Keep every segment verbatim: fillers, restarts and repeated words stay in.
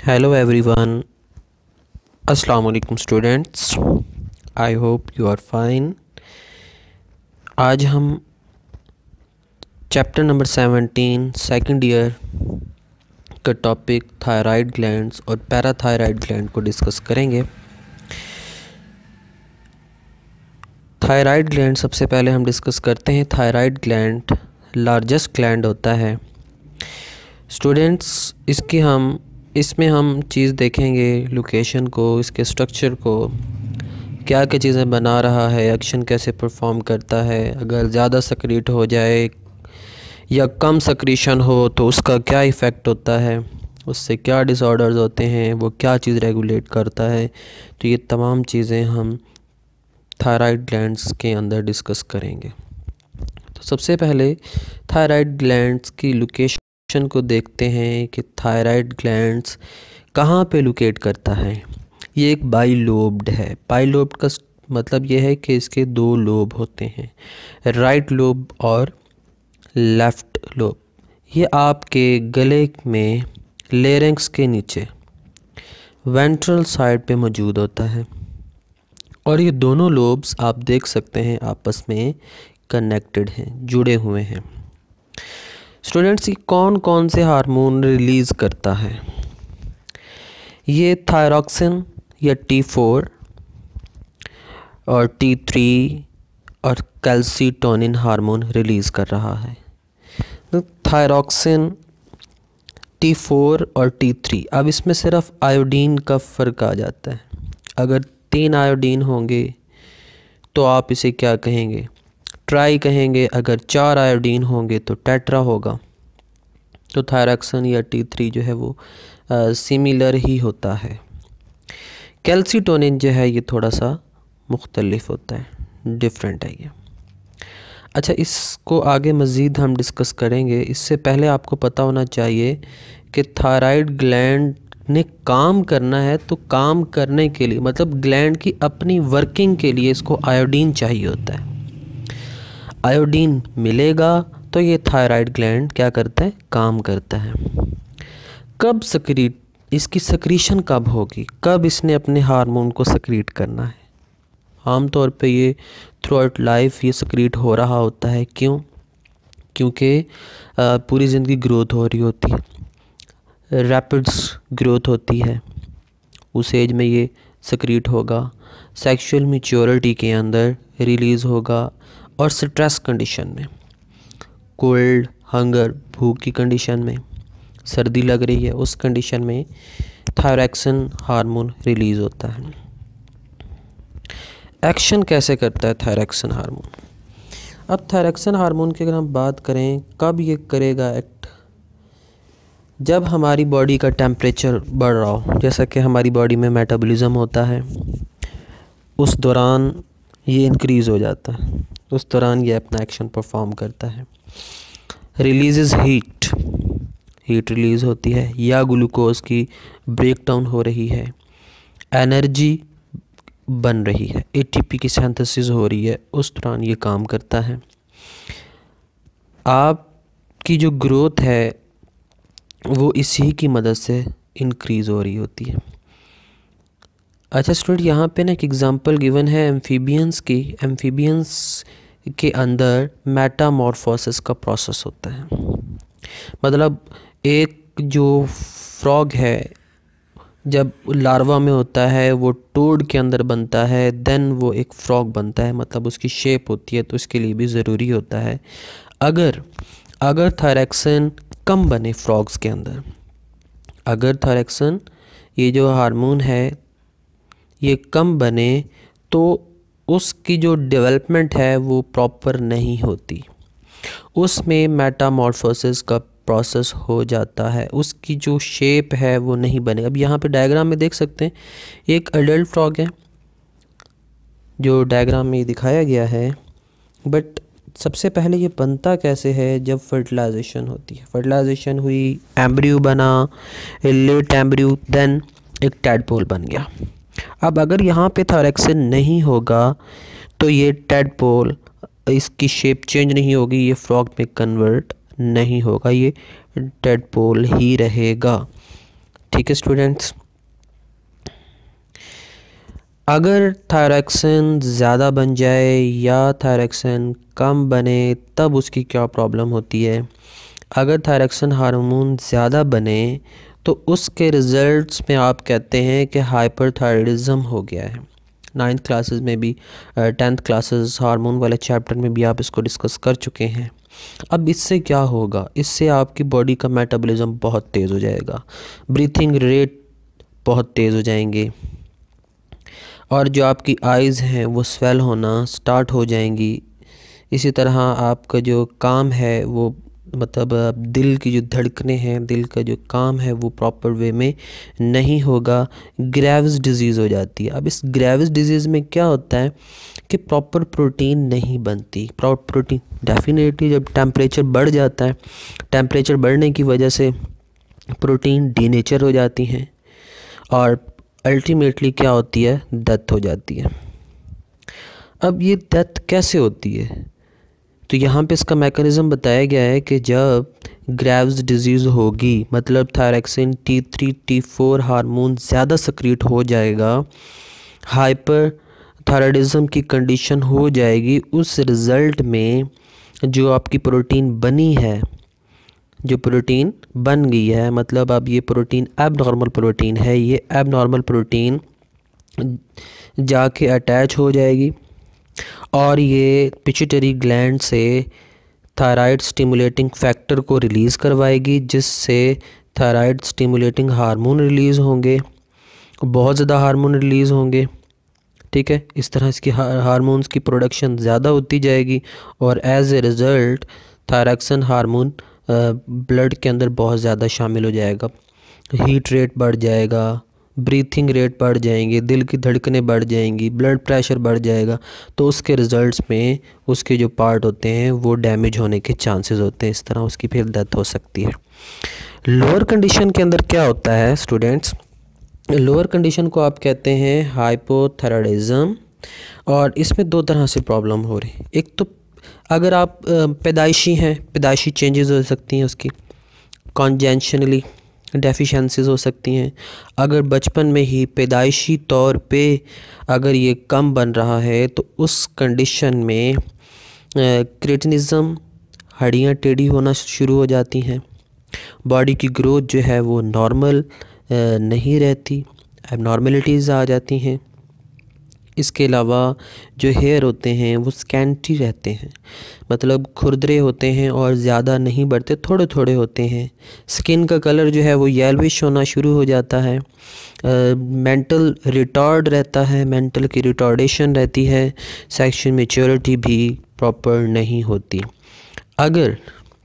Hello everyone. Assalamu alaikum students. I hope you are fine. आज हम chapter number seventeen second year का topic thyroid glands और parathyroid gland को discuss करेंगे। Thyroid gland सबसे पहले हम डिस्कस करते हैं। थायराइड ग्लैंड लार्जेस्ट ग्लैंड होता है स्टूडेंट्स। इसकी हम इसमें हम चीज़ देखेंगे, लोकेशन को, इसके स्ट्रक्चर को, क्या क्या चीज़ें बना रहा है, एक्शन कैसे परफॉर्म करता है, अगर ज़्यादा सक्रीट हो जाए या कम सक्रीशन हो तो उसका क्या इफ़ेक्ट होता है, उससे क्या डिसऑर्डर्स होते हैं, वो क्या चीज़ रेगुलेट करता है। तो ये तमाम चीज़ें हम थायराइड ग्लैंड्स के अंदर डिस्कस करेंगे। तो सबसे पहले थायराइड ग्लैंड्स की लोकेशन को देखते हैं कि थायराइड ग्लैंड्स कहाँ पे लोकेट करता है। ये एक बाइलोब्ड है। बाइलोब्ड का मतलब ये है कि इसके दो लोब होते हैं, राइट लोब और लेफ़्ट लोब। ये आपके गले में लेरिंक्स के नीचे वेंट्रल साइड पे मौजूद होता है और ये दोनों लोब्स आप देख सकते हैं आपस में कनेक्टेड हैं, जुड़े हुए हैं। स्टूडेंट्स, ये कौन कौन से हार्मोन रिलीज़ करता है? ये थायरॉक्सिन या टी फोर और टी थ्री और कैल्सीटोनिन हार्मोन रिलीज़ कर रहा है। तो थायरॉक्सिन, टी फोर और टी थ्री, अब इसमें सिर्फ आयोडीन का फ़र्क आ जाता है। अगर तीन आयोडीन होंगे तो आप इसे क्या कहेंगे? ट्राई कहेंगे। अगर चार आयोडीन होंगे तो टेट्रा होगा। तो थायरॉक्सिन या टी थ्री जो है वो सिमिलर ही होता है। कैल्सीटोनिन जो है ये थोड़ा सा मुख्तलिफ होता है, डिफरेंट है ये। अच्छा, इसको आगे मज़ीद हम डिस्कस करेंगे। इससे पहले आपको पता होना चाहिए कि थायराइड ग्लैंड ने काम करना है, तो काम करने के लिए मतलब ग्लैंड की अपनी वर्किंग के लिए इसको आयोडीन चाहिए होता है। आयोडीन मिलेगा तो ये थायराइड ग्लैंड क्या करता है? काम करता है। कब सक्रीट इसकी सक्रीशन कब होगी? कब इसने अपने हार्मोन को सक्रीट करना है? आमतौर पे ये थ्रू आउट लाइफ ये सक्रीट हो रहा होता है। क्यों? क्योंकि पूरी ज़िंदगी ग्रोथ हो रही होती है, रैपिड्स ग्रोथ होती है, उस एज में ये सक्रीट होगा, सेक्सुअल मैच्योरिटी के अंदर रिलीज़ होगा और स्ट्रेस कंडीशन में, कोल्ड, हंगर, भूख की कंडीशन में, सर्दी लग रही है, उस कंडीशन में थायरॉक्सिन हार्मोन रिलीज़ होता है। एक्शन कैसे करता है थायरॉक्सिन हार्मोन? अब थायरॉक्सिन हार्मोन की अगर हम बात करें, कब ये करेगा एक्ट? जब हमारी बॉडी का टेम्परेचर बढ़ रहा हो, जैसा कि हमारी बॉडी में मेटाबॉलिज्म होता है, उस दौरान ये इंक्रीज़ हो जाता है, उस दौरान ये अपना एक्शन परफॉर्म करता है। रिलीज़ हीट, हीट रिलीज़ होती है, या ग्लूकोज की ब्रेकडाउन हो रही है, एनर्जी बन रही है, एटीपी की सिंथेसिस हो रही है, उस दौरान ये काम करता है। आपकी जो ग्रोथ है वो इसी की मदद से इंक्रीज़ हो रही होती है। अच्छा स्टूडेंट, यहाँ पे ना एक एग्ज़ाम्पल गिवन है एम्फीबियंस की। एम्फीबियंस के अंदर मेटामॉर्फोसिस का प्रोसेस होता है। मतलब एक जो फ्रॉग है जब लार्वा में होता है वो टोड के अंदर बनता है, देन वो एक फ्रॉग बनता है, मतलब उसकी शेप होती है। तो इसके लिए भी ज़रूरी होता है अगर अगर थायरॉक्सिन कम बने फ्रॉग्स के अंदर, अगर थायरॉक्सिन ये जो हार्मोन है ये कम बने तो उसकी जो डेवलपमेंट है वो प्रॉपर नहीं होती, उसमें मेटामॉर्फोसिस का प्रोसेस हो जाता है, उसकी जो शेप है वो नहीं बने। अब यहाँ पे डायग्राम में देख सकते हैं एक एडल्ट फ्रॉग है जो डायग्राम में दिखाया गया है। बट सबसे पहले ये बनता कैसे है? जब फर्टिलाइजेशन होती है, फर्टिलाइजेशन हुई, एम्ब्रियो बना, लेट एम्ब्रियो, देन एक टैडपोल बन गया। अब अगर यहाँ पे थायरॉक्सिन नहीं होगा तो ये टैडपोल, इसकी शेप चेंज नहीं होगी, ये फ्रॉग में कन्वर्ट नहीं होगा, ये टैडपोल ही रहेगा। ठीक है स्टूडेंट्स, अगर थायरॉक्सिन ज़्यादा बन जाए या थायरॉक्सिन कम बने तब उसकी क्या प्रॉब्लम होती है। अगर थायरॉक्सिन हार्मोन ज़्यादा बने तो उसके रिज़ल्ट्स में आप कहते हैं कि हाइपरथायरॉयडिज्म हो गया है। नाइन्थ क्लासेस में भी, टेंथ क्लासेस हार्मोन वाले चैप्टर में भी आप इसको डिस्कस कर चुके हैं। अब इससे क्या होगा, इससे आपकी बॉडी का मेटाबॉलिज्म बहुत तेज़ हो जाएगा, ब्रीथिंग रेट बहुत तेज़ हो जाएंगे, और जो आपकी आइज़ हैं वो स्वेल होना स्टार्ट हो जाएंगी। इसी तरह आपका जो काम है वो मतलब दिल की जो धड़कनें हैं, दिल का जो काम है वो प्रॉपर वे में नहीं होगा, ग्रेव्स डिजीज़ हो जाती है। अब इस ग्रेव्स डिजीज़ में क्या होता है कि प्रॉपर प्रोटीन नहीं बनती। प्रॉपर प्रोटीन डेफिनेटली जब टेम्परेचर बढ़ जाता है, टेम्परेचर बढ़ने की वजह से प्रोटीन डीनेचर हो जाती हैं और अल्टीमेटली क्या होती है, डेथ हो जाती है। अब ये डेथ कैसे होती है, तो यहाँ पे इसका मैकेनिज़्म बताया गया है कि जब ग्रेव्स डिजीज़ होगी, मतलब thyroxine T three T four hormone ज़्यादा सक्रीट हो जाएगा, हाइपर थायरॉयडिज्म की कंडीशन हो जाएगी। उस रिज़ल्ट में जो आपकी प्रोटीन बनी है, जो प्रोटीन बन गई है, मतलब अब ये प्रोटीन एबनॉर्मल प्रोटीन है, ये एबनॉर्मल प्रोटीन जाके अटैच हो जाएगी और ये पिट्यूटरी ग्लैंड से थायराइड स्टिमुलेटिंग फैक्टर को रिलीज़ करवाएगी, जिससे थायराइड स्टिमुलेटिंग हार्मोन रिलीज़ होंगे, बहुत ज़्यादा हार्मोन रिलीज़ होंगे। ठीक है, इस तरह इसकी हार्मोन्स की प्रोडक्शन ज़्यादा होती जाएगी और as a result thyroxine hormone blood के अंदर बहुत ज़्यादा शामिल हो जाएगा, हीट रेट बढ़ जाएगा, ब्रीथिंग रेट बढ़ जाएंगे, दिल की धड़कनें बढ़ जाएंगी, ब्लड प्रेशर बढ़ जाएगा। तो उसके रिज़ल्ट्स में उसके जो पार्ट होते हैं वो डैमेज होने के चांसेस होते हैं, इस तरह उसकी फिर डेथ हो सकती है। लोअर कंडीशन के अंदर क्या होता है स्टूडेंट्स, लोअर कंडीशन को आप कहते हैं हाइपोथायरॉयडिज्म, और इसमें दो तरह से प्रॉब्लम हो रही है। एक तो अगर आप पैदाइशी हैं, पैदाइशी चेंजेस हो सकती हैं, उसकी कॉन्जेंशनली डेफिशिएंसीज हो सकती हैं। अगर बचपन में ही पैदाइशी तौर पे अगर ये कम बन रहा है तो उस कंडीशन में क्रिटिनिज़म, हड्डियाँ टेढ़ी होना शुरू हो जाती हैं, बॉडी की ग्रोथ जो है वो नॉर्मल नहीं रहती, एबनॉर्मलिटीज़ आ जाती हैं। इसके अलावा जो हेयर होते हैं वो स्कैंटी रहते हैं, मतलब खुरदरे होते हैं और ज़्यादा नहीं बढ़ते, थोड़े थोड़े होते हैं। स्किन का कलर जो है वो येलोइश होना शुरू हो जाता है। मेंटल रिटार्ड रहता है, मेंटल की रिटार्डेशन रहती है। सेक्शुअल मैच्योरिटी भी प्रॉपर नहीं होती। अगर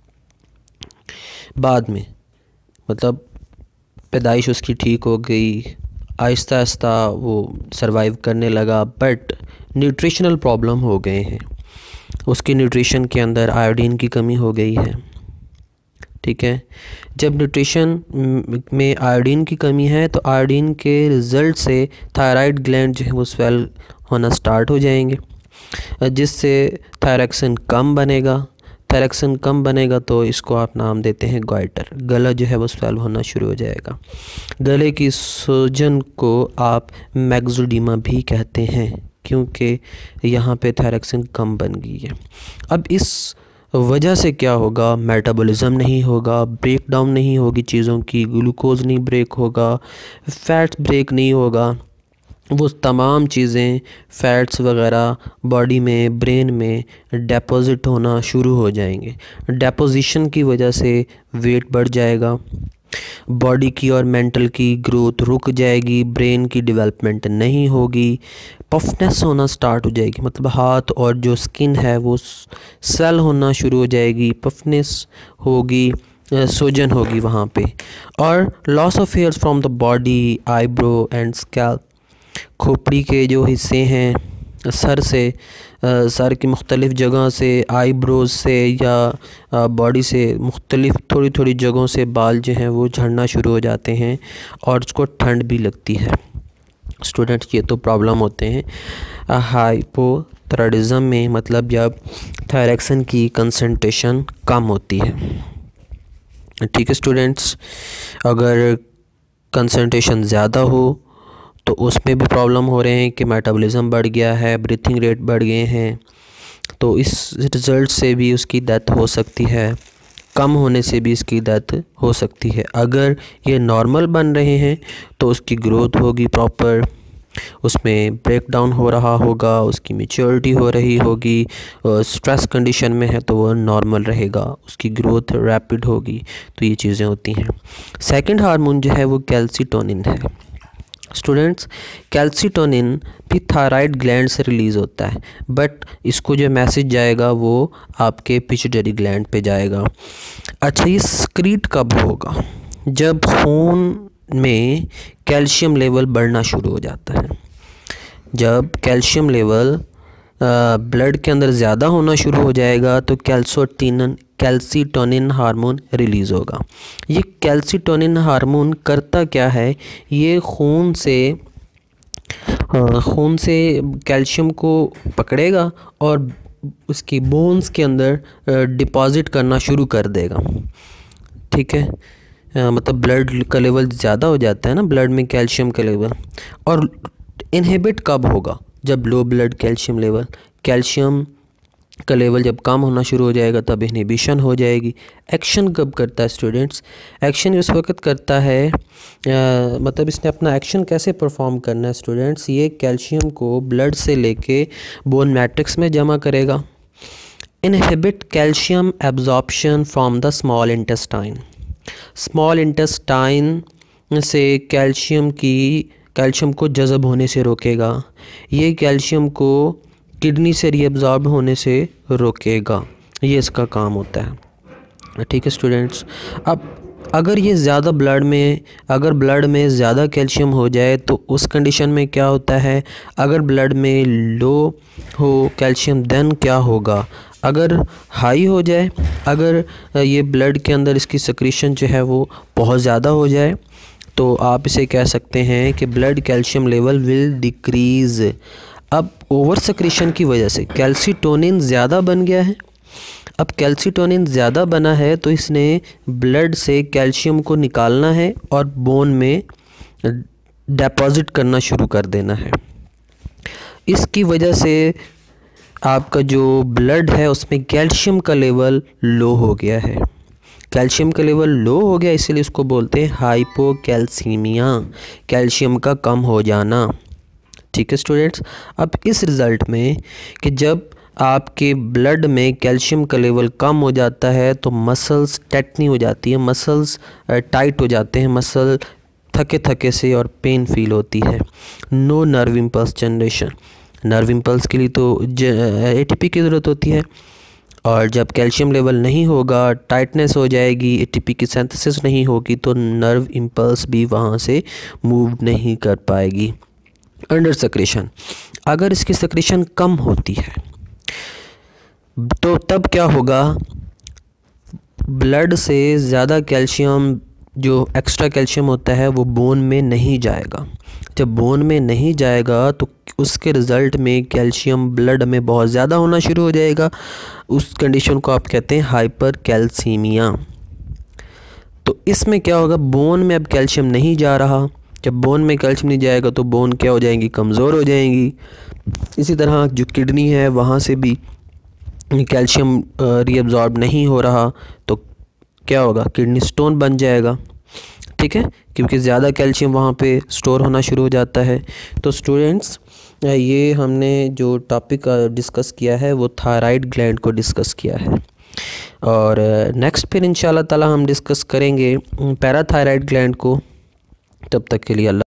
बाद में मतलब पैदाइश उसकी ठीक हो गई, आहिस्ता आहिस्ता वो सरवाइव करने लगा, बट न्यूट्रिशनल प्रॉब्लम हो गए हैं, उसकी न्यूट्रिशन के अंदर आयोडीन की कमी हो गई है। ठीक है, जब न्यूट्रिशन में आयोडीन की कमी है तो आयोडीन के रिज़ल्ट से थायराइड ग्लैंड जो है वो स्वेल होना स्टार्ट हो जाएंगे, जिससे थायरॉक्सिन कम बनेगा। थायरॉक्सिन कम बनेगा तो इसको आप नाम देते हैं गॉइटर, गला जो है वो स्वेल होना शुरू हो जाएगा। गले की सूजन को आप मैक्सोडीमा भी कहते हैं, क्योंकि यहाँ पे थायरॉक्सिन कम बन गई है। अब इस वजह से क्या होगा, मेटाबॉलिज्म नहीं होगा, ब्रेक डाउन नहीं होगी चीज़ों की, ग्लूकोज नहीं ब्रेक होगा, फैट्स ब्रेक नहीं होगा, वो तमाम चीज़ें फ़ैट्स वगैरह बॉडी में, ब्रेन में डिपॉज़िट होना शुरू हो जाएंगे। डिपोजिशन की वजह से वेट बढ़ जाएगा, बॉडी की और मेंटल की ग्रोथ रुक जाएगी, ब्रेन की डेवलपमेंट नहीं होगी, पफनेस होना स्टार्ट हो जाएगी, मतलब हाथ और जो स्किन है वो स्वेल होना शुरू हो जाएगी, पफनेस होगी, सूजन होगी वहाँ पे, और loss of hairs from the body, eyebrow and scalp. खोपड़ी के जो हिस्से हैं सर से, आ, सर की मुख्तलिफ़ जगह से, आईब्रोज से या बॉडी से मुख्तलिफ़ थोड़ी थोड़ी जगहों से बाल जो हैं वो झड़ना शुरू हो जाते हैं और उसको ठंड भी लगती है। स्टूडेंट्स ये तो प्रॉब्लम होते हैं हाइपोथायरॉयडिज्म में, मतलब जब थायरॉक्सिन की कंसंट्रेशन कम होती है। ठीक है स्टूडेंट्स, अगर कंसंट्रेशन ज़्यादा हो तो उसमें भी प्रॉब्लम हो रहे हैं कि मेटाबॉलिज्म बढ़ गया है, ब्रीथिंग रेट बढ़ गए हैं, तो इस रिज़ल्ट से भी उसकी डेथ हो सकती है। कम होने से भी इसकी डेथ हो सकती है। अगर ये नॉर्मल बन रहे हैं तो उसकी ग्रोथ होगी प्रॉपर, उसमें ब्रेक डाउन हो रहा होगा, उसकी मैच्योरिटी हो रही होगी, और स्ट्रेस कंडीशन में है तो वो नॉर्मल रहेगा, उसकी ग्रोथ रैपिड होगी। तो ये चीज़ें होती हैं। सेकंड हार्मोन जो है वो कैल्सीटोनिन है। स्टूडेंट्स, कैल्सीटोनिन भी थायराइड ग्लैंड से रिलीज़ होता है, बट इसको जो मैसेज जाएगा वो आपके पिट्यूटरी ग्लैंड पे जाएगा। अच्छा, ये स्क्रीट कब होगा? जब खून में कैल्शियम लेवल बढ़ना शुरू हो जाता है। जब कैल्शियम लेवल ब्लड के अंदर ज़्यादा होना शुरू हो जाएगा तो कैल्सोटिन कैल्सीटोनिन हार्मोन रिलीज़ होगा। ये कैल्सीटोनिन हार्मोन करता क्या है? ये खून से खून से कैल्शियम को पकड़ेगा और उसकी बोन्स के अंदर डिपॉज़िट करना शुरू कर देगा। ठीक है, आ, मतलब ब्लड का लेवल ज़्यादा हो जाता है ना, ब्लड में कैल्शियम का लेवल। और इनहिबिट कब होगा? जब low blood calcium level, calcium का लेवल जब कम होना शुरू हो जाएगा तब इनहिबिशन हो जाएगी। एक्शन कब करता है स्टूडेंट्स? एक्शन इस वक्त करता है, आ, मतलब इसने अपना एक्शन कैसे परफॉर्म करना है स्टूडेंट्स? ये कैल्शियम को ब्लड से लेके बोन मैट्रिक्स में जमा करेगा। Inhibit calcium absorption from the small intestine. Small intestine से कैल्शियम की कैल्शियम को जज़ब होने से रोकेगा। ये कैल्शियम को किडनी से रीअब्जॉर्ब होने से रोकेगा। ये इसका काम होता है। ठीक है स्टूडेंट्स, अब अगर ये ज़्यादा ब्लड में अगर ब्लड में ज़्यादा कैल्शियम हो जाए तो उस कंडीशन में क्या होता है? अगर ब्लड में लो हो कैल्शियम देन क्या होगा? अगर हाई हो जाए, अगर ये ब्लड के अंदर इसकी सिक्रीशन जो है वो बहुत ज़्यादा हो जाए तो आप इसे कह सकते हैं कि blood calcium level will decrease. अब ओवर सिक्रीशन की वजह से कैल्सीटोनिन ज़्यादा बन गया है। अब कैल्सीटोनिन ज़्यादा बना है तो इसने ब्लड से कैल्शियम को निकालना है और बोन में डिपॉज़िट करना शुरू कर देना है। इसकी वजह से आपका जो ब्लड है उसमें कैल्शियम का लेवल लो हो गया है। कैल्शियम का लेवल लो हो गया इसलिए इसको बोलते हैं हाइपोकैल्सीमिया, कैल्शियम का कम हो जाना। ठीक है स्टूडेंट्स, अब इस रिज़ल्ट में कि जब आपके ब्लड में कैल्शियम का लेवल कम हो जाता है तो मसल्स टेटनी हो जाती है, मसल्स टाइट हो जाते हैं, मसल थके थके से और पेन फील होती है। No nerve impulse generation. Nerve impulse के लिए तो एटीपी की ज़रूरत होती है, और जब कैल्शियम लेवल नहीं होगा, टाइटनेस हो जाएगी, एटीपी की सिंथेसिस नहीं होगी तो नर्व इम्पल्स भी वहाँ से मूव नहीं कर पाएगी। अंडर सेक्रेशन, अगर इसकी सेक्रेशन कम होती है तो तब क्या होगा? ब्लड से ज़्यादा कैल्शियम, जो एक्स्ट्रा कैल्शियम होता है वो बोन में नहीं जाएगा। जब बोन में नहीं जाएगा तो उसके रिज़ल्ट में कैल्शियम ब्लड में बहुत ज़्यादा होना शुरू हो जाएगा। उस कंडीशन को आप कहते हैं हाइपर कैल्सीमिया। तो इसमें क्या होगा? बोन में अब कैल्शियम नहीं जा रहा। जब बोन में कैल्शियम नहीं जाएगा तो बोन क्या हो जाएंगी? कमज़ोर हो जाएंगी। इसी तरह जो किडनी है वहाँ से भी कैल्शियम रीअब्जॉर्ब नहीं हो रहा तो क्या होगा? किडनी स्टोन बन जाएगा। ठीक है, क्योंकि ज़्यादा कैल्शियम वहाँ पे स्टोर होना शुरू हो जाता है। तो स्टूडेंट्स, ये हमने जो टॉपिक डिस्कस किया है वो थायराइड ग्लैंड को डिस्कस किया है, और नेक्स्ट फिर इंशाल्लाह ताला हम डिस्कस करेंगे पैराथायराइड ग्लैंड को। तब तक के लिए अल्लाह।